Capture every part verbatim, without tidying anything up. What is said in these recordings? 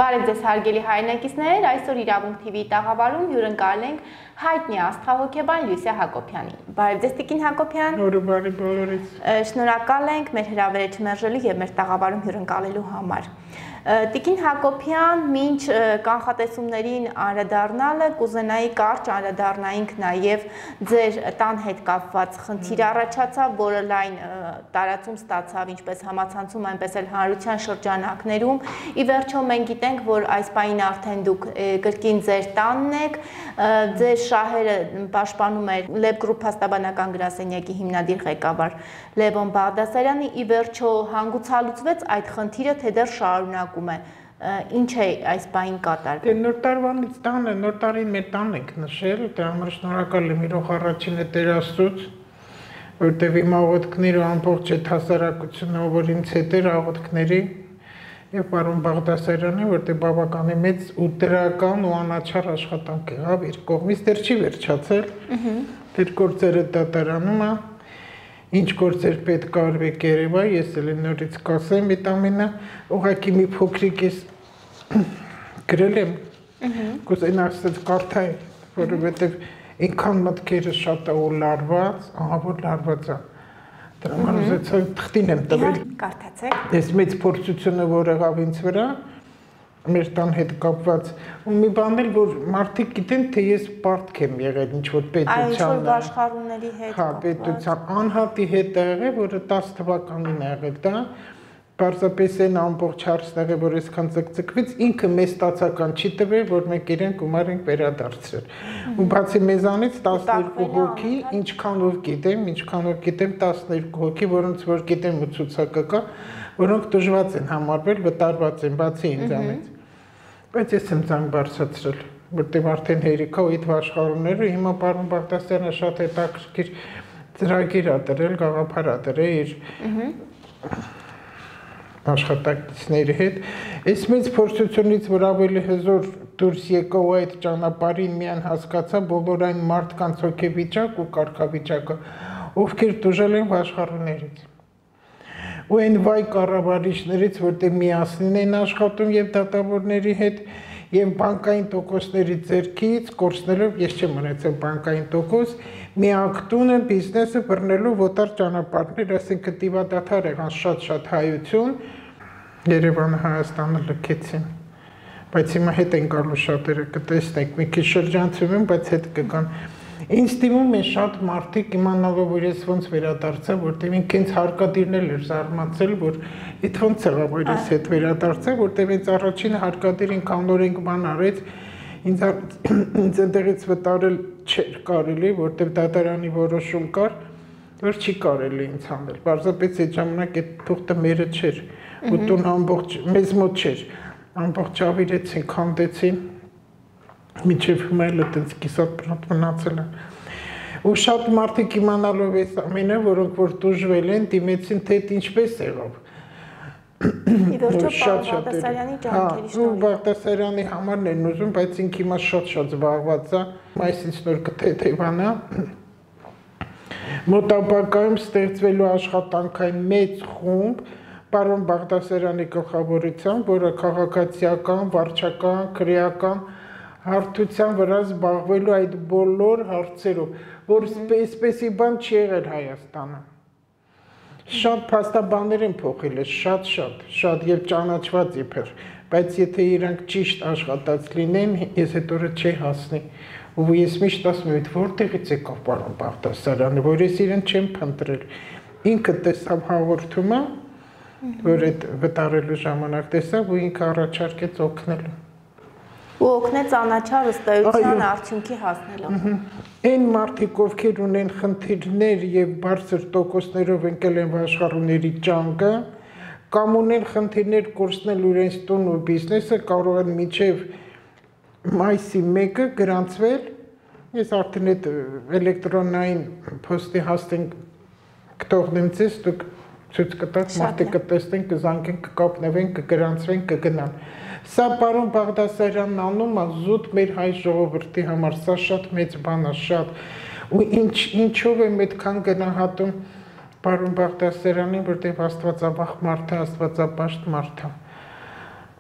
Բարև ձեզ հարգելի հայրենակիցներ, այսօր Իրավունք T V-ի տաղավարում հյուրընկալել ենք հայտնի աստղահոգեբան Լյուսիա Հակոբյանին։ Բարև ձեզ Տիկին Հակոբյան։ Օրը բարի բոլորից։ Շնորհակալ ենք մեր հրավերը չմերժելու եւ մեր տաղավարում հյուրընկալելու համար։ Տիկին Հակոբյան, մինչ կանխատեսումներին անդրադառնալը կուզենայի կարճ անդրադառնայինք նաև ձեր տան հետ կապված խնդիր առաջացավ, որը լայն տարածում ստացավ ինչպես համացանցում, այնպես էլ հանրության շրջանակներում։ Ի վերջո մենք գիտենք, որ այս պահին արդեն դուք կրկին ձեր տանն եք, ձեր շահերը պաշտպանում էր Լեբ գրուպ հաստաբանական գրասենյակի հիմնադիր ղեկավար Լևոն Բաղդասարյանը, ի վերջո հանգուցալուծվեց այդ խնդիրը, թե դեռ շարունակում է։ Ինչ է այս պահին կատարվում։ Նոր տարվանից տանը, նոր տարին մեր տանն ենք նշել, դրա համար շնորհակալ եմ իրող առաջինը Տեր Աստծուց, որտեղ իմ աղոթքները ու ամբողջ այդ հասարակությունը, որ ինձ հետ էր աղոթքների, եւ պարոն Բաղդասարյանի, որտեղ բավականին մեծ ու դրական ու անաչառ աշխատանք եղավ իր կողմից, դեռ չի վերջացել։ Դեռ գործերը դատարանում է, ինչ գործեր պետք է արվեք Երևա, ես էլ նորից կասեմ այդ ամենը, ուղղակի մի փոքրիկ ես գրել եմ, կուզենա ասած կարդայի, որովհետև ինքան մտքերը շատ է ու լարված, ահա որ լարված է։ Դրա համար ուզեցա թղթին եմ տվել։ Կարդացեք։ Այս մեծ փորձությունը, որ եղավ ինձ վրա, մեր տան հետ կապված, ու մի բան էլ, որ մարդիկ գիտեն, թե ես պարտք եմ եղել ինչ-որ պետության։ Այս աշխարհումների հետ։ Հա, պետության անհատի հետ է եղել, որը տասը թվականին է եղել դա, պարզապես այն ամբողջ հարցն եղել, որ այսքան ձգձգվեց, ինքը մեզ ստացական չի տվել, որ մենք իրեն գումար ենք վերադարձրել։ Ու բացի մեզանից տասներկու հոգի, ինչքանով գիտեմ, ինչքանով գիտեմ տասներկու հոգի, որոնց որ գիտեմ ու ցուցակը կա, որոնք դժվար են համարվել, վտարված են, բացի ինձանից։ Բայց ես եմ ցանկ բարձրացրել, որտեղ արդեն հերիքա ու այդ աշխարհումները հիմա պարոն Բաղդասարյանը շատ հետաքրքիր ծրագիր ա դրել, գաղափար ա դրել իր աշխատակիցների հետ։ Այս մեծ փորձությունից, որ ավելի հզոր դուրս եկա ու այդ ճանապարհին միան հասկացա բոլոր այն մարդկանց հոգեվիճակ ու կարգավիճակը, ովքեր դժել են աշխարհներից։ Ու այն վայ կառավարիչներից, որտեղ միասին են աշխատում եւ դատավորների հետ եւ բանկային տոկոսների ձեռքից կորցնելով, ես չեմ ունեցել բանկային տոկոս, միակտունը բիզնեսը բռնելու ոտար ճանապարհներ, ասենք դիվադաթար եղան շատ-շատ հայություն, Երևանը Հայաստանը լքեցին, բայց հիմա հետ են գալու շատերը կտեսնեք, մի քիչ շրջանցում են, բայց հետ կգան։ Ինձ թվում է շատ մարդիկ իմանալով, որ ես ոնց վերադարձա, որտեղ ինք ինձ հարկադիրն էլ էր զարմացել, որ այդ ոնց եղավ, որ ես հետ վերադարձա, որտեղ ինձ առաջին հարկադիր ինք անորենք բան արեց, ինձ ինձ այնտեղից վտարել չէր կարելի, որտեղ դատարանի որոշում կար, որ չի կարելի ինձ հանել։ Պարզապես այդ ժամանակ այդ թուղթը մերը չէր, ու տուն ամբողջ մեզ մոտ չէր, ամբողջ ավիրեցին, քանդեցին։ Մինչև հիմա էլ այդպես կիսատ մնացել են։ Ու շատ մարդիկ իմանալով այս ամենը, որոնք որ դժվել են, դիմեցին, թե ինչպես եղավ։ Ի վերջո Բաղդասարյանի ջանքերի շնորհիվ։ Ու Բաղդասարյանի համարն են ուզում, բայց ինքը հիմա շատ-շատ զբաղված է, այսինչ նոր կթեթևանա։ Մոտակայքում ստեղծվելու աշխատանքային մեծ խումբ պարոն Բաղդասարյանի գլխավորությամբ, որը քաղաքացիական, վարչական, քրեական հարթության վրա զբաղվելու այդ բոլոր հարցերով, որ այսպեսի բան չի եղել Հայաստանը։ Շատ փաստաբաններ են փոխել, շատ-շատ, շատ եւ ճանաչված իբր, բայց եթե իրանք ճիշտ աշխատած լինեն, ես այդ օրը չի հասնի։ Ու ես միշտ ասում եմ, որտեղից եկավ պարոն Բաղդասարյանը, որ ես իրեն չեմ փնտրել։ Ինքը տեսավ հաղորդումը, որ այդ վտարելու ժամանակ տեսավ ու ինքը առաջարկեց օգնելու։ Ու օգնեց անաչառ ըստեյության արդյունքի հասնելով։ Այն մարդիկ, ովքեր ունեն խնդիրներ եւ բարձր տոկոսներով ընկել են աշխարհումների ճանկը, կամ ունեն խնդիրներ կորցնել իրենց տուն ու բիզնեսը, կարող են մինչեւ մայիսի մեկը գրանցվել։ Ես արդեն այդ էլեկտրոնային փոստի հաստենք կթողնեմ ձեզ, դուք ցույց կտաք, մարդիկ կտեսնեն, կզանգեն, կկապնվեն, կգրանցվեն, կգնան։ Սա պարոն Բաղդասարյանն անում է զուտ մեր հայ ժողովրդի համար, սա շատ մեծ բան է, շատ։ Ու ինչ ինչով եմ այդքան գնահատում պարոն Բաղդասարյանին, որտեղ աստվածավախ մարդ է, աստվածապաշտ մարդ է։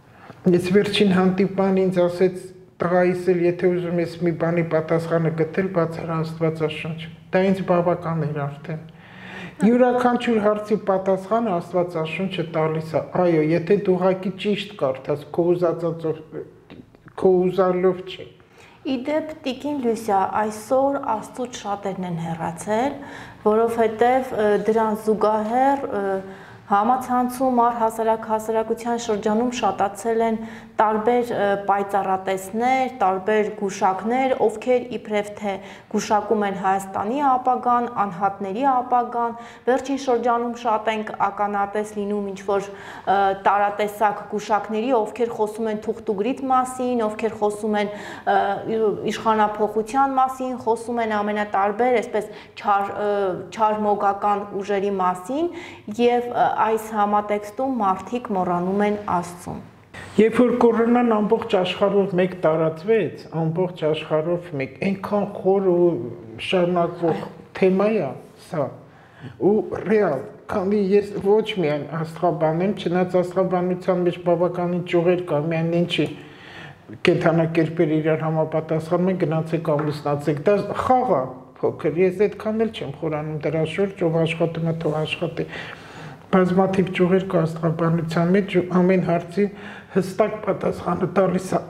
Ես վերջին հանդիպան ինձ ասեց տղայիս էլ եթե ուզում ես մի բանի պատասխանը գտել բացար Աստվածաշունչ։ Դա ինձ բավական էր արդեն։ Յուրաքանչյուր հարցի պատասխանը Աստվածաշունչը տալիս է։ Այո, եթե դու ուղղակի ճիշտ կարդաս, քո ուզածով, քո ուզալով չէ։ Իդեպ Տիկին Լուսիա, այսօր Աստծուց շատերն են հեռացել, որովհետև դրան զուգահեռ համացանցում առհասարակ հասարակության շրջանում շատացել են տարբեր պայծառատեսներ, տարբեր գուշակներ, ովքեր իբրև թե գուշակում են Հայաստանի ապագան, անհատների ապագան, վերջին շրջանում շատ ենք ականատես լինում ինչ-որ տարատեսակ գուշակների, ովքեր խոսում են թուղթուգրիտ մասին, ովքեր խոսում են իշխանափոխության մասին, խոսում են ամենատարբեր, այսպես չարմոգական ուժերի մասին եւ այս համատեքստում մարդիկ մոռանում են Աստծուն։ Երբ որ կորոնան ամբողջ աշխարհով մեկ տարածվեց, ամբողջ աշխարհով մեկ այնքան խոր ու շարունակվող թեմա է սա, ու ռեալ, քանի ես ոչ միայն աստղաբան եմ, չնայած աստղաբանության մեջ բավականին ճյուղեր կա, միայն ինչի կենդանակերպեր իրար համապատասխանում են, գնացեք ամուսնացեք, դա խաղ է փոքր, ես այդքան էլ չեմ խորանում դրա շուրջ, ով աշխատում է թող աշխատի։ Բազմաթիվ ճյուղեր կա աստղաբանության մեջ, ամեն հարցի հստակ պատասխանը տալիս է։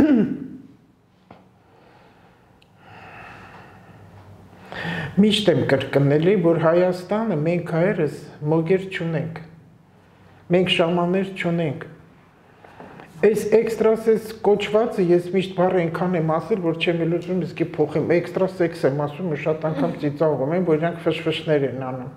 Միշտ եմ կրկնելի, որ Հայաստանը մենք հայերս մոգեր չունենք, մենք շամաներ չունենք։ Այս էքստրասեքս կոչվածը ես միշտ բառը այնքան եմ ասել, որ չեմ էլ ուզում իսկի փոխեմ, էքստրասեքս եմ ասում ու շատ անգամ ծիծաղում եմ, որ իրանք ֆշֆշներ են անում։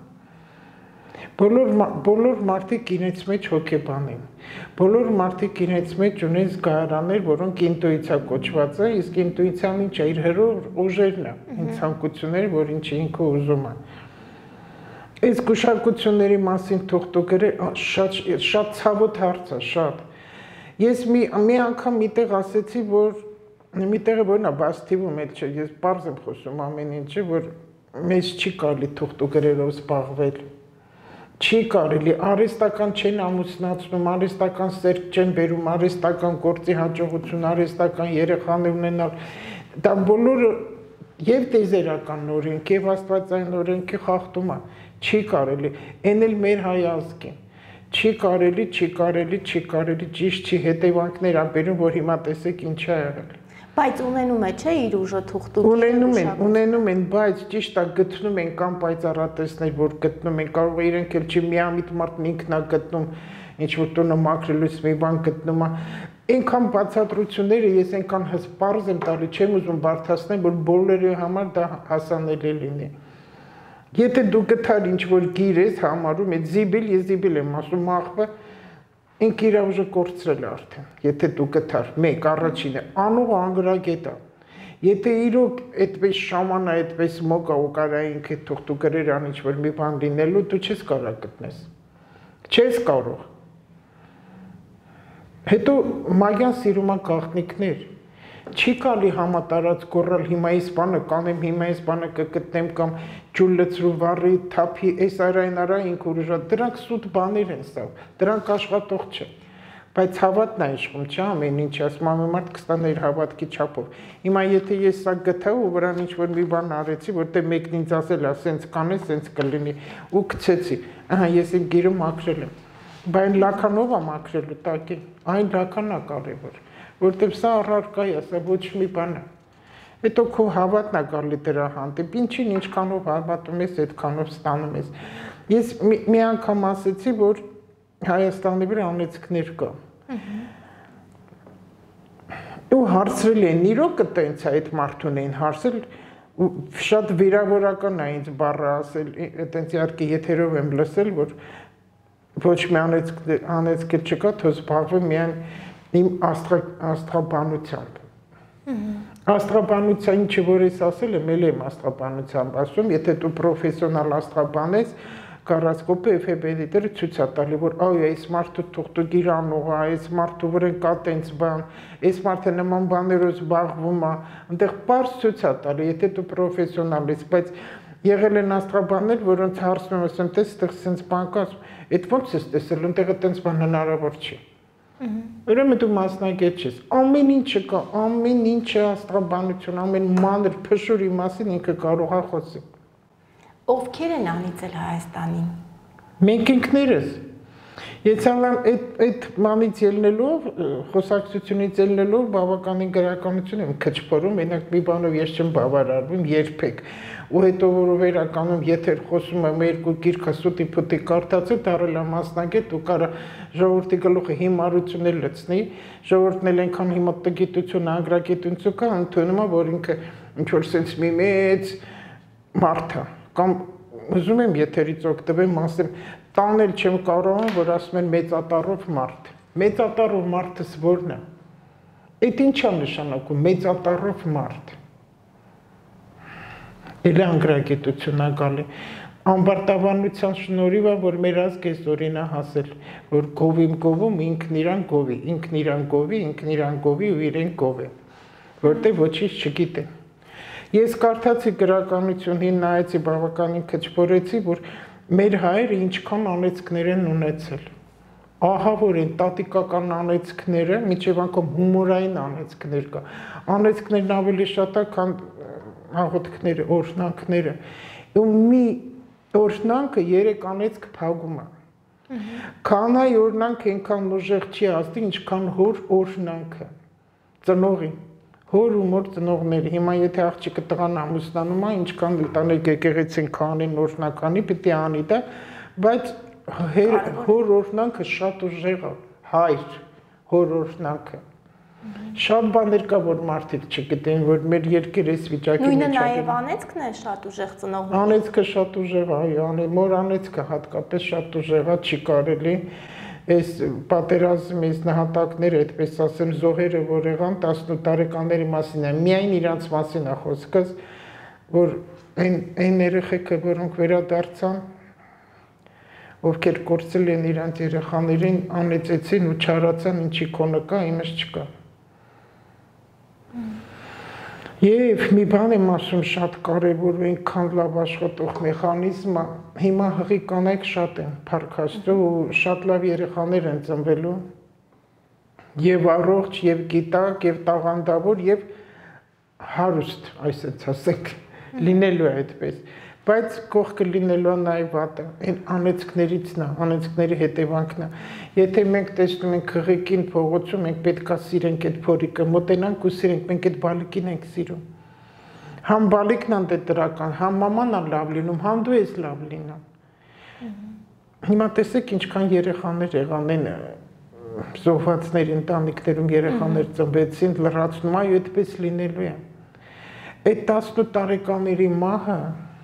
Բոլոր մարդիկ իրենց մեջ հոգեբան են, բոլոր մարդիկ իրենց մեջ ունեն զգայարաններ, որոնք ինտուիցիա կոչված է, իսկ ինտուիցիան ինչ է, իր հերոր ուժերն է, ինչ ցանկությունները, որ ինչ ինքը ուզում է։ Այս գուշակությունների մասին թողտուկերը շատ ցավոտ հարց է, շատ։ Ես մի անգամ միտեղ ասեցի, որ միտեղը որն է, բաց թիվում էլ չէ, ես պարզ եմ խոսում ամեն ինչը, որ մեզ չի կարելի թողտուկերերով զբաղվել։ Չի կարելի, արհեստական չեն ամուսնացնում, արհեստական սերկ չեն բերում, արհեստական գործի հաջողություն, արհեստական երեխաներ ունենալ, դա բոլորը եւ տեզերական օրենք, եւ աստվածային օրենքի խախտում է, չի կարելի, այն էլ մեր հայ ազգին, չի կարելի, չի կարելի, չի կարելի, ճիշտ չի, հետևանքներ ա բերում, որ հիմա տեսեք ինչ է եղել։ Բայց ունենում է, չէ, իր ուժը թուղթուկի։ Ունենում են, ունենում են, բայց ճիշտ է գտնում են կամ պայծառատեսներ, որ գտնում են, կարող է իրենք էլ չի միամիտ մարդն ինքն է գտնում, ինչ որ տունը մաքրելուց մի բան գտնում է։ Այնքան բացատրությունները ես այնքան հսպարզ եմ տալի, չեմ ուզում բարդացնել, որ բոլորի համար դա հասանելի լինի։ Եթե դու գտար ինչ որ գիր ես համարում, այդ զիբիլ, ես զիբիլ եմ ասում, աղբը ինք իր ուժը կորցրել արդեն, եթե դու գտար, մեկ առաջինը, անող անգրագետը, եթե իրոք այդպես շամանա, այդպես մոգա ու կարա ինքը թուղթուկրեր ան ինչ-որ մի բան լինելու, դու չես կարող գտնես, չես կարող։ Հետո մագյան սիրում է գաղտնիքներ, չի կարելի համատարած գոռալ հիմա այս բանը կանեմ, հիմա այս բանը կգտնեմ կամ ջուր լցրու վառի, թափի, այս արային արա ինք ուժա, դրանք սուտ բաներ են սա, դրանք աշխատող չէ, բայց հավատն է իշխում, չէ, ամեն ինչ, ասում ամեն մարդ կստանա իր հավատքի չափով։ Հիմա եթե ես սա գտա ու վրան ինչ-որ մի բան արեցի, որտեղ մեկն ինձ ասել է, սենց կանես, սենց կլինի, ու գցեցի, ահա ես իմ գիրը մաքրել եմ, բայց լաքանով է մաքրելու տակի, այն լաքանն է կարևոր, որտեղ սա առարկա է, սա ոչ մի բան է։ Հետո քո հավատն է գալի դրա հանդեպ, ինչին ինչքանով հավատում ես, այդքանով ստանում ես։ Ես մի անգամ ասեցի, որ Հայաստանի վրա անեծքներ կա։ Ու հարցրել են, իրոք տենց է այդ մարդուն էին հարցրել, շատ վիրավորական է ինձ բառը ասել, այտենց իհարկե եթերով եմ լսել, որ ոչ մի անեծք չկա, թող զբաղվեմ միայն իմ աստղաբանությամբ։ Աստղաբանության ինչը որ ես ասել եմ, էլ եմ աստղաբանությամբ ասում, եթե դու պրոֆեսիոնալ աստղաբան ես, գարասկոպը էֆեբեդիտերը ցույց է տալի, որ այո, այս մարդը թուղթուկիր անող է, այս մարդու վրա կա տենց բան, այս մարդը նման բաներով զբաղվում է, այնտեղ պարզ ցույց է տալի, եթե դու պրոֆեսիոնալ ես, բայց եղել են աստղաբաններ, որոնց հարցնում եմ, ասեմ, տես, այդտեղ սենց բան կա, այդ ո՞նց ես տեսել, այնտեղ այդպես բան հնարավոր չի։ Ուրեմն դու մասնագետ ես։ Ամեն ինչը կա, ամեն ինչը աստղաբանություն, ամեն մանր փշուրի մասին ինքը կարող է խոսել։ Ովքեր են անիծել Հայաստանին։ Մենք ինքներս։ Եթե այդ այդ մանից ելնելով, խոսակցությունից ելնելով բավականին գրականություն եմ քչփորում, մենակ մի բանով ես չեմ բավարարվում երբեք։ Ու հետո որ վերականում եթեր խոսում եմ երկու գիրքը սուտի փուտի կարդացել, դարել եմ մասնագետ ու կարա ժողովրդի գլուխը հիմարություններ լցնի, ժողովուրդն էլ այնքան հիմա տգիտություն, անգրագիտություն կա, ընդունում է, որ ինքը ինչ որ sense մի մեծ մարդ է, կամ ուզում եմ եթերից օգտվեմ, ասեմ, տանել չեմ կարողանում, որ ասում են մեծատառով մարդ։ Մեծատառով մարդս որն է։ Այդ ինչ է նշանակում մեծատառով մարդ։ Էլ անգրագիտություն է գալի։ Ամբարտավանության շնորհիվ է, որ մեր ազգը այսօրին է հասել, որ գովիմ գովում ինքն իրան գովի, ինքն իրան գովի, ինքն իրան գովի ու իրեն գովի, որտեղ ոչինչ չգիտեն։ Ես կարդացի գրականությունին, նայեցի բավականին քչփորեցի, որ մեր հայերը ինչքան անեծքներ են ունեցել։ Ահա որ են տատիկական անեծքները, միջև անգամ հումորային անեծքներ կա։ Անեծքներն ավելի շատ է, քան աղոթքները, օրհնանքները։ Ու մի օրհնանքը երեք անեծք փակում է։ Քան այ օրհնանք այնքան ուժեղ չի ասի, ինչքան հոր օրհնանքը։ Ծնողի հոր ու մոր ծնողների, հիմա եթե աղջիկը տղան ամուսնանում է, ինչքան տանել եկեղեցին քանին օրհնականի պիտի անի դա, բայց հոր օրհնանքը շատ ուժեղ է, հայր, հոր օրհնանքը։ Շատ բաներ կա, որ մարդիկ չգիտեն, որ մեր երկիր էս վիճակի մեջ է։ Նույնը նաև անեծքն է շատ ուժեղ ծնողների։ Անեծքը շատ ուժեղ է, այո, մոր անեծքը հատկապես շատ ուժեղ է, չի կարելի Այս պատերազմի նահատակները, այդպես ասեմ, զոհերը, որ եղան տասնութ տարեկանների մասին է, միայն իրանց մասին է խոսքս, որ այն այն երեխեքը, որոնք վերադարձան, ովքեր կորցրել են իրանց երեխաներին, անեծեցին ու չարացան, ինչի քոնը կա, իմս չկա։ Եվ մի բան եմ ասում շատ կարևոր ու այնքան լավ աշխատող մեխանիզմը, հիմա հղի կանայք շատ են փառքաստու ու շատ լավ երեխաներ են ծնվելու, եւ առողջ, եւ գիտակ, եւ տաղանդավոր, եւ հարուստ, այսպես ասենք, լինելու է այդպես, բայց կողքը լինելու է նաեւ վատը, այն անեծքներից նա, անեծքների հետևանքն է։ Եթե մենք տեսնում ենք քղիկին փողոցում, մենք պետքա սիրենք այդ փորիկը, մոտենանք ու սիրենք, մենք այդ բալիկին ենք սիրում։ Համ բալիկն է դրական, համ մաման է լավ լինում, համ դու ես լավ լինում։ Հիմա տեսեք ինչքան երեխաներ եղան են զոհվածների ընտանիքներում երեխաներ ծնվեցին, լրացնում, այո, այդպես լինելու է։ Այդ տասնութ տարեկաների մահը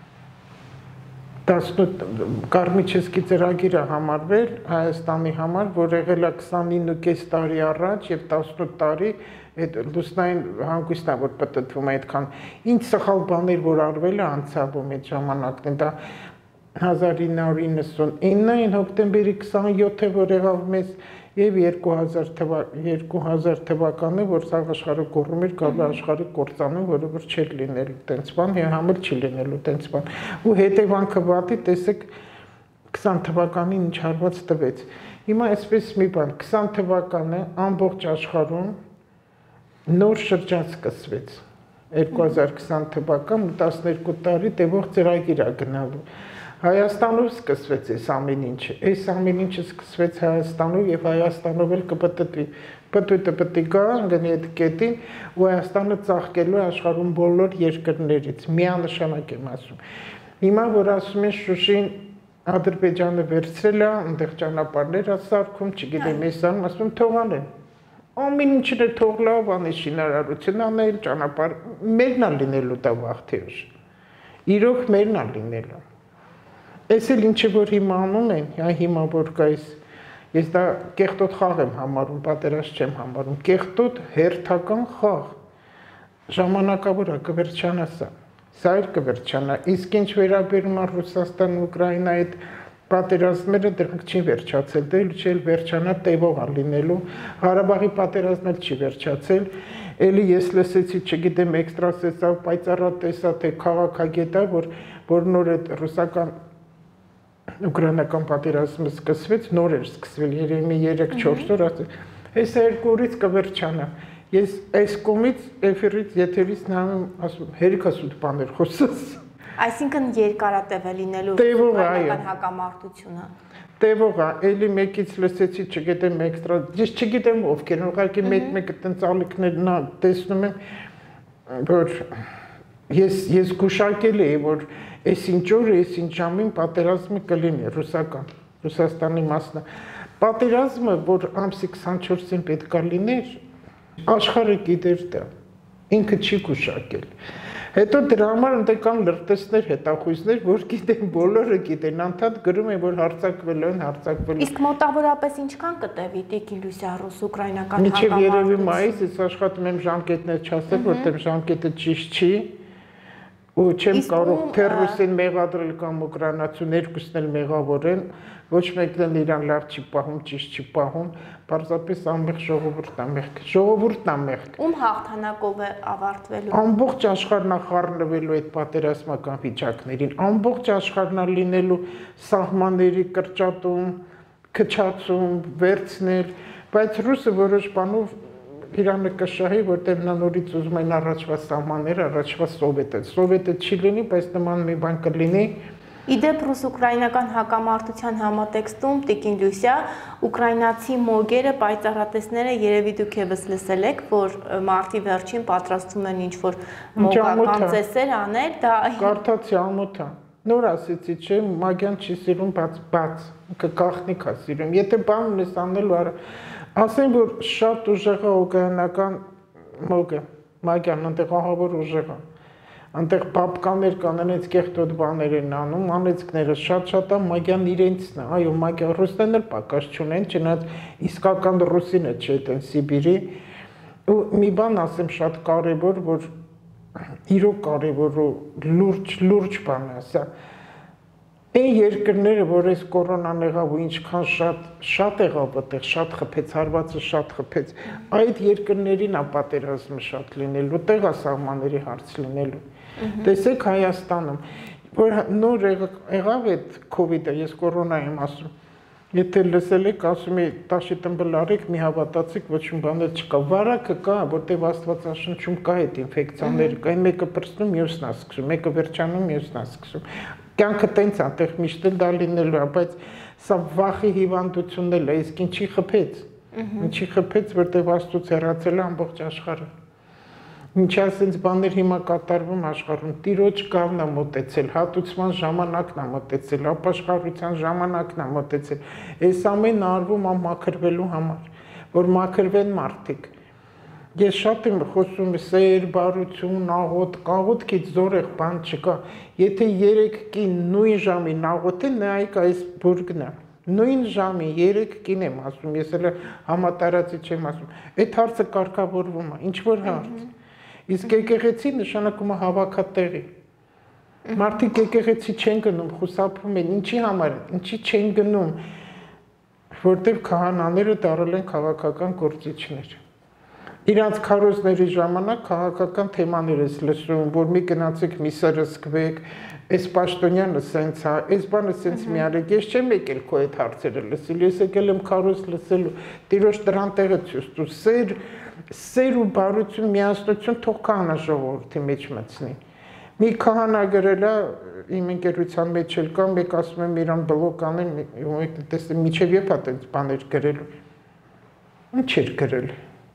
տասնութ կարմիչեսկի ծրագիրը համարվել Հայաստանի համար, որ եղել է քսանինը կես տարի առաջ եւ տասնութ տարի այդ լուսնային հանգույցն է, որ պատտվում է այդքան։ Ինչ սխալ բաներ որ արվել է անցյալում այդ ժամանակն, դա հազար ինը հարյուր իննսունինը հոկտեմբերի քսանյոթը որ եղավ մեզ եւ երկու հազար թվականը, որ սաղ աշխարհը կորում էր, գալու աշխարհը կործանում, որը որ չէր լինելու տենց բան, եւ համել չի լինելու տենց բան։ Ու հետևանքը վատի տեսեք քսան թվականին ինչ հարված տվեց։ Հիմա այսպես մի բան, քսան թվականը ամբողջ աշխարհում նոր շրջան սկսվեց։ երկու հազար քսան թվական տասներկու տարի տևող ծրագիր է գնալու։ Հայաստանով սկսվեց այս ամեն ինչը, այս ամեն ինչը սկսվեց Հայաստանով եւ Հայաստանով էլ կպտտվի, պտույտը պտի գա, գնի այդ կետին ու Հայաստանը ծաղկելու է աշխարհում բոլոր երկրներից, միանշանակ եմ ասում։ Հիմա որ ասում են Շուշին Ադրբեջանը վերցրել է, այնտեղ ճանապարհներ է սարքում, չգիտեմ, այս անում, ասում թողանեն։ Ամեն ինչն է թող լավ անի շինարարություն անել, ճանապարհ մերն է լինելու դա վաղթեж։ Իրոք մերն է լինելու։ Այս էլ ինչը որ հիմա անում են, հիմա որ կա այս, ես դա կեղտոտ խաղ եմ համարում, պատերազմ չեմ համարում, կեղտոտ հերթական խաղ, ժամանակավոր է կվերջանա սա, սա էլ կվերջանա, իսկ ինչ վերաբերում է Ռուսաստան ու Ուկրաինայի այդ պատերազմները դրանք չի վերջացել, դե էլ վերջանա տևող է լինելու, Ղարաբաղի պատերազմն էլ չի վերջացել, էլի ես լսեցի, չգիտեմ, էքստրասենսալ պայծառատեսա թե քաղաքագետ է, որ որ նոր այդ ռուսական ուկրաինական պատերազմը սկսվեց, նոր էր սկսվել, երևի երեք չորս օր, Այս երկուրից կվերջանա։ Ես այս կողմից էֆիրից եթերից նայում ասում հերիքասուտ բաներ խոսես։ Այսինքն երկարատև է լինելու ուկրաինական հակամարտությունը։ Տևող է, էլի մեկից լսեցի, չգիտեմ էքստրա, ես չգիտեմ ովքեր, ուղղակի մեկ-մեկը տենց ալիքներն տեսնում եմ, որ ես ես գուշակել էի, որ այսինչ օրը, այսինչ ժամին պատերազմը կլինի ռուսական, Ռուսաստանի մասն է։ Պատերազմը, որ ամսի քսանչորսին պետք է լիներ, աշխարհը գիտեր դա, ինքը չի գուշակել։ Հետո դրա համար ընդ կան լրտեսներ, հետախույզներ, որ գիտեն, բոլորը գիտեն, անդադ գրում են, որ հարձակվելու են, հարձակվելու։ Իսկ մոտավորապես ինչքան կտևի Տիկին Լուսիա ռուս-ուկրաինական հակամարտությունը։ Մինչև երևի մայիս ես աշխատում եմ ժամկետներ չասել, որտեղ ժամկետը ճիշտ չի, ու չեմ կարող թե ռուսին մեղադրել կամ ուկրաինացու ներկուսն էլ մեղավոր են, ոչ մեկն էլ իրան լավ չի պահում, ճիշտ չի պահում, պարզապես ամբողջ ժողովուրդն է մեղք, ժողովուրդն է մեղք։ Ում հաղթանակով է ավարտվելու։ Ամբողջ աշխարհն է խառնվելու այդ պատերազմական վիճակներին, ամբողջ աշխարհն է լինելու սահմանների կրճատում, քչացում, վերցնել, բայց ռուսը որոշ բանով Իրանը կշահի, որտեղ նա նորից ուզում են առաջվա սահմանները, առաջվա սովետը։ Սովետը չի լինի, բայց նման մի բան կլինի։ Իդեպ ռուս-ուկրաինական հակամարտության համատեքստում Տիկին Լուսիա, ուկրաինացի մոգերը, պայծառատեսները երևի դուք եւս լսել եք, որ մարտի վերջին պատրաստվում են ինչ-որ մոգական ծեսեր անել, դա կարդացի ամոթա։ Նոր ասեցի, չէ, մագյան չի սիրում բաց բաց, կգախնիկ է սիրում։ Եթե բան ունես անելու արա Ասեմ, որ շատ ուժեղ է ուկրաինական մոգը, մագյան, այնտեղ ահավոր ուժեղ է, այնտեղ պապկաներ կան, այնց կեղտոտ բաներ են անում, անեծքները շատ-շատ է, մագյան իրենցն է, այո, մագյան ռուսներն էլ պակաս չունեն, չնայած իսկական ռուսինը չէ, այդեն Սիբիրի, ու մի բան ասեմ շատ կարևոր, որ իրոք կարևոր ու լուրջ, լուրջ բան է սա, Այն երկրները, որ այս կորոնան եղավ ու ինչքան շատ շատ եղավ այդտեղ, շատ խփեց, հարվածը շատ խփեց, այդ երկրներին է պատերազմը շատ լինելու, տեղ է սահմանների հարց լինելու։ Տեսեք Հայաստանում, որ նոր եղավ այդ COVID-ը, ես կորոնա եմ ասում, եթե լսել եք, ասում է տաշի տնբլ արեք, մի հավատացեք, ոչ մի բան չկա, վարակը կա, որտեղ Աստվածաշնչում կա այդ ինֆեկցիաները, կա, մեկը պրծնում, մյուսն է սկսում, մեկը վերջանում, մյուսն է սկսում։ Կյանքը տենց է, այդտեղ միշտ էլ դա լինելու է, բայց սա վախի հիվանդությունն էլ է, իսկ ինչի խփեց։ Ինչի խփեց, որտեղ Աստծուց հեռացել է ամբողջ աշխարհը։ Ինչի ասենց բաներ հիմա կատարվում աշխարհում, Տիրոջ գավն է մոտեցել, հատուցման ժամանակն է մոտեցել, ապաշխարության ժամանակն է մոտեցել։ Այս ամենը արվում է մաքրվելու համար, որ մաքրվեն մարդիկ։ Ես շատ եմ խոսում սեր, բարություն, աղոտ, աղոտքից զորեղ բան չկա։ Եթե երեք կին նույն ժամին աղոթեն, նայեք այս բուրգն է։ Նույն ժամին երեք կին եմ ասում, ես էլ համատարածի չեմ ասում։ Այդ հարցը կարգավորվում է, ինչ որ հարց։ Իսկ եկեղեցի նշանակում է հավաքատեղի։ Մարդիկ եկեղեցի չեն գնում, խուսափում են, ինչի համար, ինչի չեն գնում, որտեղ քահանաները դառել են քաղաքական գործիչներ։ Իրանց քարոզների ժամանակ քաղաքական թեմաներ ես լսում, որ մի գնացեք մի սրսկվեք, այս պաշտոնյանը սենց է, այս բանը սենց մի արեք, ես չեմ եկել քո այդ հարցերը լսել, ես եկել եմ քարոզ լսելու, Տիրոջ դրան տեղը ցույց տու, սեր, սեր ու բարություն, միասնություն թող քահանա ժողովրդի մեջ մտցնի։ Մի քահանա գրել է իմ ընկերության մեջ էլ կա, մեկ ասում եմ իրան բլոկ անեն, տեսնեմ միջև երբ է այդպես բաներ գրելու։ Ինչ էր գրել։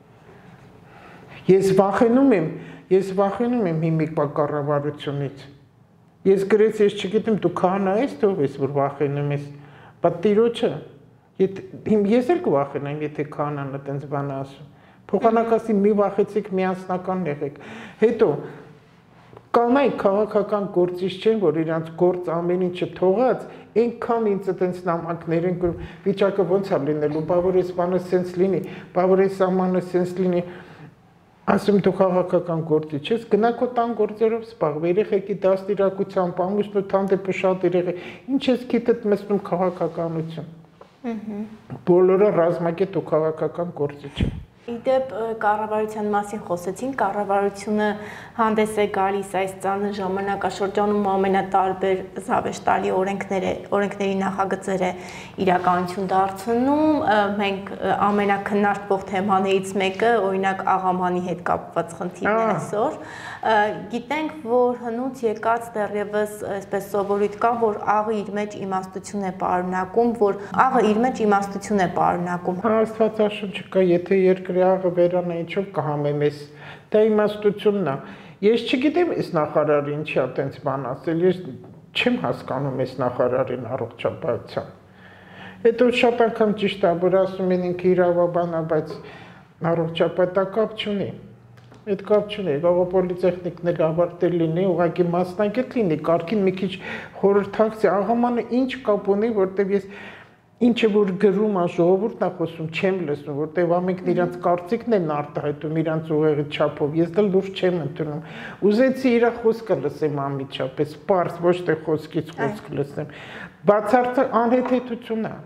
Ես վախենում եմ, ես վախենում եմ հիմիկվա կառավարությունից։ Ես գրեց, ես չգիտեմ, դու քահանա ես, թե ով ես, որ վախենում ես, բայց Տիրոջը, ես էլ կվախենամ, եթե քահանան այդպես բան ասում։ Փոխանակասի մի վախեցեք, միասնական եղեք։ Հետո կանայք քաղաքական գործիչ չեն, որ իրանց գործ ամեն ինչը թողած, այնքան ինձ այդպես նամակներ են գրում, վիճակը ոնց է լինելու, բա որ այս բանը սենց լինի, բա որ այս սահմանը սենց լինի։ Ասում դու քաղաքական գործիչ ես, գնա քո տան գործերով զբաղվի, երեխեքի դաստիարակությամբ, ամուսնու հանդեպ շատ երեխա, ինչ ես քիթդ մտնում քաղաքականություն։ Բոլորը ռազմագետ ու քաղաքական գործիչ։ Իդեպ կառավարության մասին խոսեցին, կառավարությունը հանդես է գալիս այս ծանր ժամանակաշրջանում ամենատարբեր զավեշտալի օրենքները, օրենքների նախագծերը իրականություն դարձնում, մենք ամենաքննարկվող թեմաներից մեկը, օրինակ աղամանի հետ կապված խնդիրն է այսօր, գիտենք, որ հնուց եկած դեռևս այսպես սովորույթ կա, որ աղը իր մեջ իմաստություն է պարունակում, որ աղը իր մեջ իմաստություն է պարունակում։ Աստվածաշունչը կա, եթե երկրի աղը վերանա ինչով կհամեմ ես, դա իմաստությունն է։ Ես չգիտեմ այս նախարարը ինչի է տենց բան ասել, ես չեմ հասկանում այս նախարարին առողջապահության։ Հետո շատ անգամ ճիշտ է, որ ասում են ինքը իրավաբան է, բայց առողջապահական չունի։ Այդ կապ չունի, կարող պոլիտեխնիկն էլ ավարտել լինի, ուղղակի մասնագետ լինի, կարգին մի քիչ խորհրդակցի, աղամանը ինչ կապ ունի, որտեվ ես ինչը որ գրում է ժողովուրդն է խոսում, չեմ լսում, որտեվ ամենքն իրանց կարծիքն են արտահայտում իրանց ուղեղի չափով, ես դա լուրջ չեմ ընդունում։ Ուզեցի իր խոսքը լսեմ անմիջապես, պարզ, ոչ թե խոսքից խոսք լսեմ։ Բացարձակ անհեթեթություն է։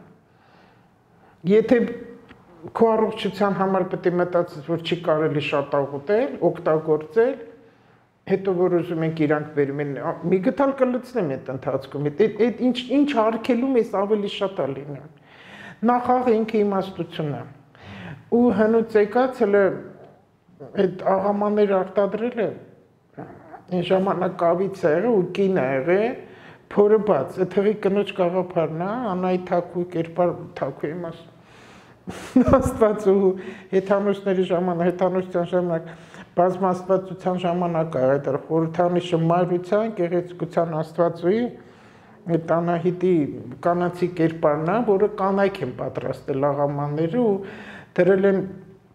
Եթե քո առողջության համար պետք է մտածես, որ չի կարելի շատ աղուտել, օգտագործել, հետո որ ուզում ենք իրանք վերում են, մի գտալ կլցնեմ այդ ընթացքում, այդ ինչ ինչ արգելում ես ավելի շատ է լինում։ Նախ աղը ինքը իմաստությունն է։ Ու հնուց եկած հələ այդ աղամանները արտադրելը այն ժամանակավից է եղել ու կին է եղել, փորը բաց, այդ հղի կնոջ գաղափարն է, անայի թակու կերպար թակու իմաստ Աստված ու հեթանոսների ժամանակ, հեթանոսության ժամանակ, բազմաստվածության ժամանակ է, այդ խորհրդանիշը մայրության, գեղեցկության աստվածուի, այդ Անահիտի կանացի կերպարն է, որը կանայք են պատրաստել աղամանները ու դրել են,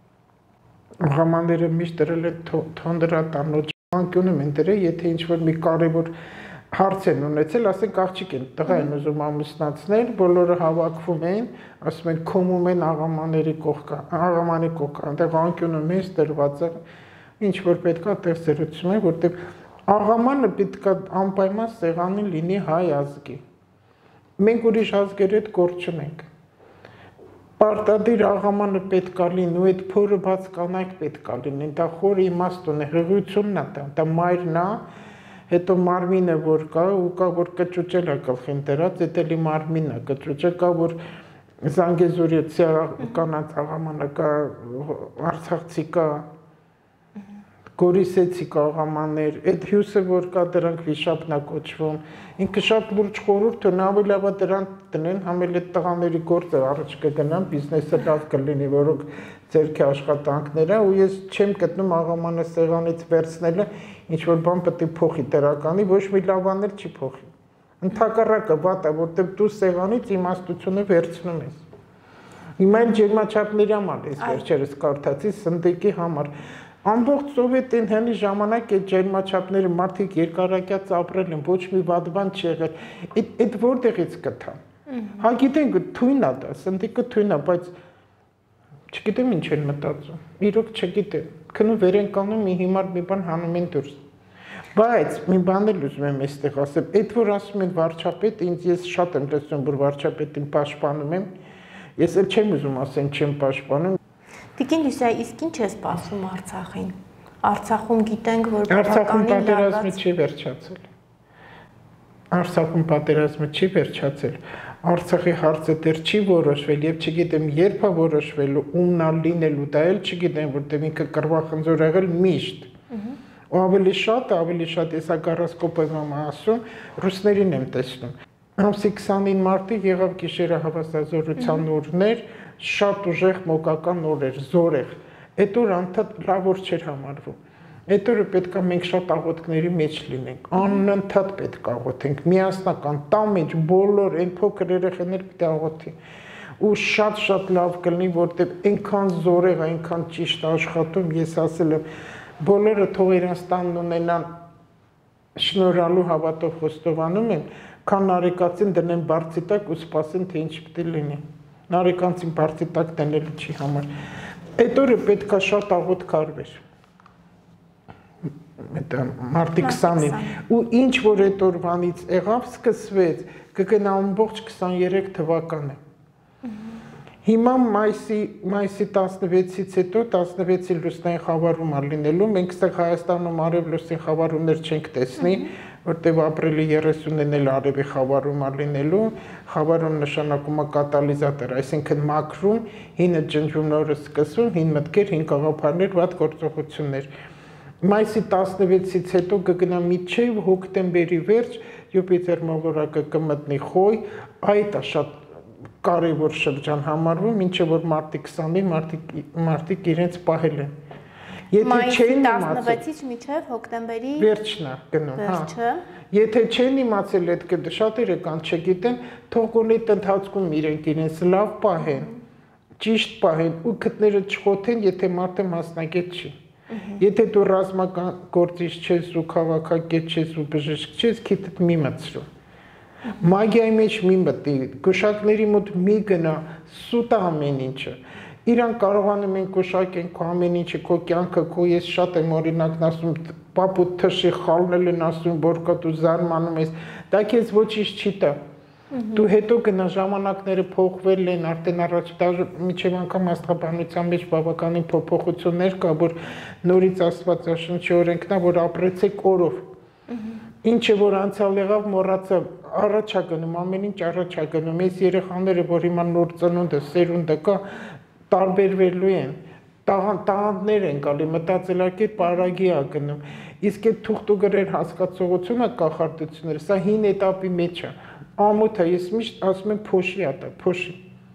աղամանները միշտ դրել են թոնդրատանոջ անկյունում են դրել, եթե ինչ-որ մի կարևոր հարց են ունեցել, ասենք աղջիկ են, տղա են ուզում ամուսնացնել, բոլորը հավաքվում են, ասում են քոմում են աղամաների կողքա, աղամանի կողքա, այնտեղ անկյունը մեծ դրված է, ինչ որ պետք է այդտեղ զրուցում են, որտեղ աղամանը պետք է անպայման սեղանին լինի հայ ազգի։ Մենք ուրիշ ազգերի հետ գործ չունենք։ Պարտադիր աղամանը պետք է լինի, ու այդ փորը բաց կանայք պետք է լինեն, դա խոր իմաստ ունի, հղիությունն է դա, դա մայրն է, հետո մարմինը որ կա, ու կա որ կճուճել է գլխին դրած, այդ էլի մարմինն է կճուճել, կա որ Զանգեզուրի կանանց աղամանը կա, արցախցի կա, գորիսեցի կա աղամաններ, այդ հյուսը որ կա դրանք վիշապն է կոչվում, ինքը շատ լուրջ խորհուրդ ունի, ավելի լավ է դրանք դնեն, համել այդ տղաների գործը առաջ կգնան, բիզնեսը լավ կլինի, որոնք ձերքի աշխատանքները, ու ես չեմ գտնում աղամանը սեղանից վերցնելը, ինչ որ բան պետք է փոխի դրականի, ոչ մի լավ բաներ չի փոխի։ Ընդհակառակը վատ է, որտեղ դու սեղանից իմաստությունը վերցնում ես։ Հիմա այն ջերմաչափների համար ես վերջերս կարդացի սնդիկի համար։ Ամբողջ սովետին հենի ժամանակ այդ ջերմաչափները մարդիկ երկարակյաց ապրել են, ոչ մի վատ բան չի եղել։ Այդ որտեղից գտան։ Հա գիտենք թույն է դա, սնդիկը թույն է, բայց չգիտեմ ինչ են մտածում։ Իրոք չգիտեմ։ Քնում վեր են կանում մի հիմար մի բան հանում են դուրս։ Բայց մի բան էլ ուզում եմ այստեղ ասել, այդ որ ասում են վարչապետ, ինձ ես շատ եմ լսում, որ վարչապետին պաշտպանում եմ, ես էլ չեմ ուզում ասեմ, չեմ պաշտպանում։ Տիկին Լուսիա, իսկ ինչ է սպասում Արցախին։ Արցախում գիտենք, որ Արցախում պատերազմը չի վերջացել։ Արցախում պատերազմը չի վերջացել։ Արցախի հարցը դեռ չի որոշվել եւ չգիտեմ երբ է որոշվելու, ումն է լինելու, դա էլ չգիտեմ, որտեղ ինքը կռվախնձոր եղել միշտ։ Ու ավելի շատ, ավելի շատ ես ագարասկոպով եմ ասում, ռուսներին եմ տեսնում։ Ամսի քսանինը մարտի եղավ գիշերը հավասարազորության օրներ, շատ ուժեղ մոգական օրեր, զորեղ։ Այդ օր անդադ լավ օր չէր համարվում։ Այդ օրը պետք է մենք շատ աղոթքների մեջ լինենք, անընդհատ պետք է աղոթենք, միասնական, տան մեջ բոլոր այն փոքր երեխաներ պետք է աղոթի։ Ու շատ-շատ լավ կլինի, որտեղ այնքան զորեղ, այնքան ճիշտ աշխատում, ես ասել եմ, բոլորը թող իրենց տանն ունենան շնորհալու հավատով խոստովանում են, քան նարեկացին դնեն բարձի տակ ու սպասեն, թե ինչ պետք է լինի։ Նարեկանցին բարձի տակ դնելը չի համար։ Այդ օրը պետք է շատ աղոթք արվեր։ Մարտի քսանին ու ինչ որ այդ օրվանից եղավ սկսվեց կգնա ամբողջ քսաներեք թվականը Հիմա մայիսի մայիսի տասնվեցից հետո տասնվեցի լուսնային խավարում ա լինելու, մենք ստեղ Հայաստանում արև լուսին խավարումներ չենք տեսնի, որտեղ ապրիլի երեսունին էլ արևի խավարում ա լինելու, խավարում նշանակում է կատալիզատոր, այսինքն մաքրում, հինը ջնջում, նորը սկսում, հին մտքեր, հին գաղափարներ, վատ գործողություններ։ Մայիսի տասնվեցից հետո կգնա մինչև հոկտեմբերի վերջ Յուպիտեր մոլորակը կմտնի խոյ, այդ է շատ կարևոր շրջան համարվում, մինչև որ մարտի քսանին մարդիկ մարդիկ իրենց պահել են։ Մայիսի տասնվեցից մինչև հոկտեմբերի վերջն է գնում, հա։ Եթե չեն իմացել այդ կը շատերը կան չգիտեն, թող գոնե ընթացքում իրենք իրենց լավ պահեն, ճիշտ պահեն ու քթները չխոթեն, եթե մարդը մասնագետ չի։ Եթե դու ռազմական գործիչ չես ու քաղաքագետ չես ու բժիշկ չես, քիթդ մի մտցրու։ Մագիայի մեջ մի մտի, գուշակների մոտ մի գնա, սուտ ամեն ինչը։ Իրան կարողանում են գուշակեն քո ամեն ինչը, քո կյանքը, քո ես շատ եմ օրինակն ասում, պապուտ թշի խալնել են ասում, որ կա դու զարմանում ես, դա քեզ ոչինչ չի տա։ Դու հետո գնա ժամանակները փոխվել են, արդեն առաջ դաժե միջև անգամ աստղաբանության մեջ բավականին փոփոխություններ կա, որ նորից Աստվածաշնչի օրենքն է, որ ապրեցեք օրով։ Ինչը որ անցյալ եղավ, մոռացա, առաջ է գնում, ամեն ինչ առաջ է գնում։ Այս երեխաները, որ հիմա նոր ծնունդը, սերունդը կա, տարբերվելու են, տաղանդներ են գալի, մտածելակերպ արագի է գնում։ Իսկ այդ թուղթուգրեր հասկացողությունը, կախարդությունները, սա հին էտապի մեջ է։ Ամոթը ես միշտ ասում եմ փոշի ա դա, փոշի։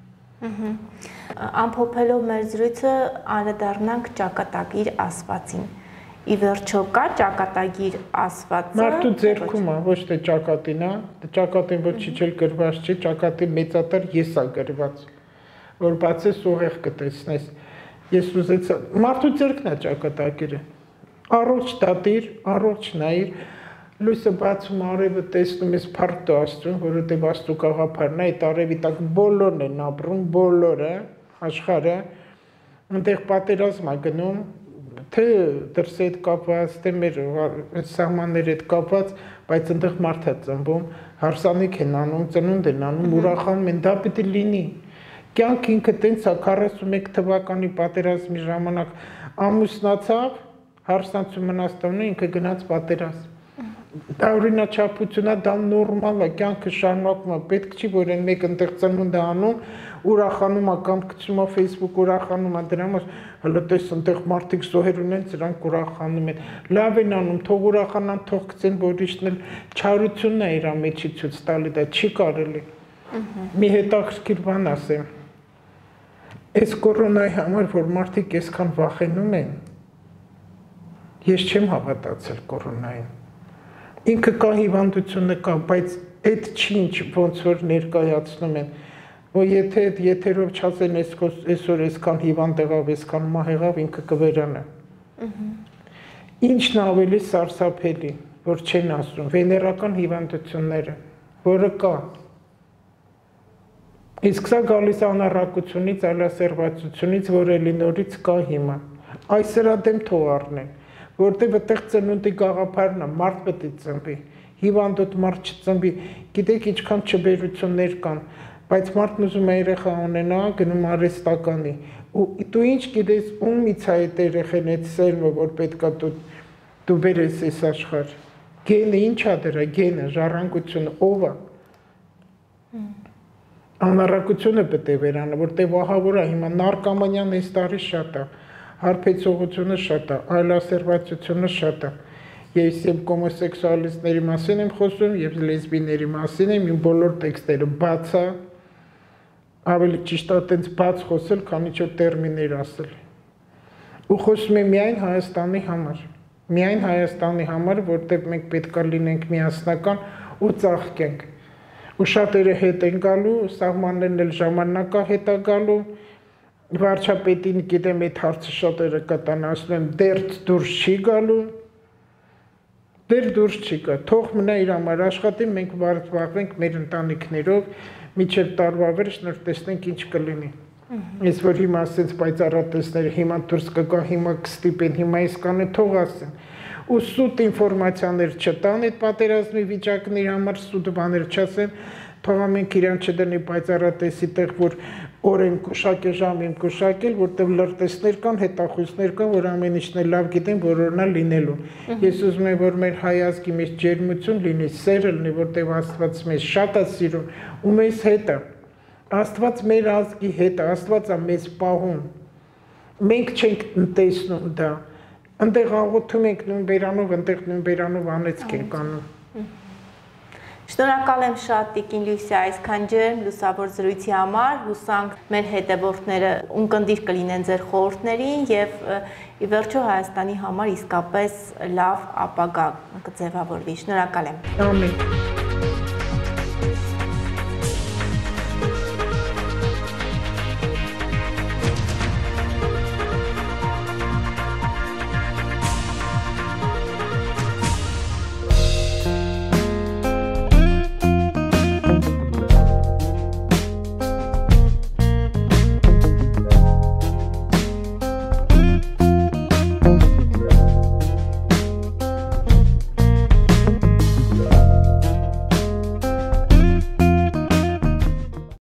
Ամփոփելով մեր զրույցը անդրադառնանք ճակատագիր ասվածին։ Ի վերջո կա ճակատագիր ասվածը։ Մարդու ձեռքում է, ոչ թե ճակատին է, ճակատին ոչինչ էլ գրված չի, ճակատի մեծատար ես ա գրված, որ բացես ուղեղ կտեսնես։ Ես ուզեցա, մարդու ձեռքն է ճակատագիրը։ Առողջ դատիր, առողջ նայիր, լույսը բացում արևը տեսնում ես փառք տո Աստծուն, որովհետև Աստծո գաղափարն է, այդ արևի տակ բոլորն են ապրում, բոլորը, աշխարհը, այնտեղ պատերազմ է գնում, թե դրսի հետ կապված, թե մեր սահմանների հետ կապված, բայց այնտեղ մարդ է ծնվում, հարսանիք են անում, ծնունդ են անում, ուրախանում են, դա պիտի լինի։ Կյանք ինքը տենց է քառասունմեկ թվականի պատերազմի ժամանակ ամուսնացավ, հարսանցում մնաց տանը, ինքը գնաց պատերազմ։ Դա օրինաչափություն է, դա նորմալ է, կյանքը շարունակվում է, պետք չի, որ այն մեկ ընտեղ ծնունդ է անում, ուրախանում է կամ գցում է Facebook ուրախանում է դրա համար, հələ տես ընտեղ մարդիկ զոհեր ունեն, սրանք ուրախանում են։ Լավ են անում, թող ուրախանան, թող գցեն, որ իշն էլ չարությունն է իր մեջի ցույց տալի, դա չի կարելի։ Մի հետաքրքիր բան ասեմ։ Այս կորոնայի համար, որ մարդիկ այսքան վախենում են, ես չեմ հավատացել կորոնային։ Ինքը կա հիվանդությունը կա, բայց այդ չի ինչ ոնց որ ներկայացնում են, որ եթե այդ եթերով չասեն այսօր այսքան հիվանդ եղավ, այսքան մահ եղավ, ինքը կվերանա։ Ինչն ավելի սարսափելի, որ չեն ասում, վեներական հիվանդությունները, որը կա։ Իսկ սա գալիս անառակությունից, այլասերվածությունից, որ էլի նորից կա հիմա։ Այս սրա դեմ թող առնեն, որտեղ այդտեղ ծնունդի գաղափարն է, մարդ պետք է ծնվի, հիվանդոտ մարդ չծնվի, գիտեք ինչքան չբերություններ կան, բայց մարդն ուզում է երեխա ունենա, գնում արհեստականի, ու դու ինչ գիտես, ումից է այդ երեխան այդ սերմը, որ պետք է դու դու բերես այս աշխարհ։ Գենը ինչ է դրա, գենը, ժառանգությունը, ով է։ Անառակությունը պետք է վերանը, որտեղ ահավոր է հիմա նարկոմանիան այս տարի շատ է, հարբեցողությունը շատ է, այլասերվածությունը շատ է։ Ես եւ հոմոսեքսուալիստների մասին եմ խոսում, եւ լեսբիների մասին եմ, իմ բոլոր տեքստերը բաց է, ավելի ճիշտ է այդպես բաց խոսել, քանի որ տերմիններ ասել։ Ու խոսում եմ միայն Հայաստանի համար, միայն Հայաստանի համար, որտեղ մենք պետք է լինենք միասնական ու ծաղկենք։ Ու շատերը հետ են գալու, սահմաններն էլ ժամանակա հետ է գալու, վարչապետին գիտեմ այդ հարցը շատերը կտան, ասում եմ դեռ դուրս չի գալու, դեռ դուրս չի գա, թող մնա իր համար աշխատի, մենք զբաղվենք մեր ընտանիքներով, մինչև տարվա վերջ նոր տեսնենք ինչ կլինի։ Ես որ հիմա ասենց պայծառատեսները հիմա դուրս կգա, հիմա կստիպեն, հիմա իսկանը թող ասեն։ Ու սուտ ինֆորմացիաներ չտան այդ պատերազմի վիճակների համար, սուտ բաներ չասեն, փաղամենք իրան չդնի պայծառատեսի տեղ, որ օրեն կուշակե ժամին կուշակել, որտեղ լրտեսներ կան, հետախույզներ կան, որ ամեն ինչն է լավ գիտեն, որոնալ լինելու։ Ես ուզում եմ, որ մեր հայ ազգի մեջ ջերմություն լինի, սեր լինի, որտեղ Աստված մեզ շատ է սիրում ու մեզ հետ է։ Աստված մեր ազգի հետ է, Աստված է մեզ պահում։ Մենք չենք տեսնում դա։ Այնտեղ աղոթում ենք նույն բերանով, այնտեղ նույն բերանով անեցք ենք անում։ Շնորհակալ եմ շատ Տիկին Լուսիա այսքան ջերմ լուսավոր զրույցի համար, հուսանք մեր հետևորդները ունկնդիր կլինեն ձեր խորհուրդներին եւ ի վերջո Հայաստանի համար իսկապես լավ ապագա կձևավորվի։ Շնորհակալ եմ։ Ամեն։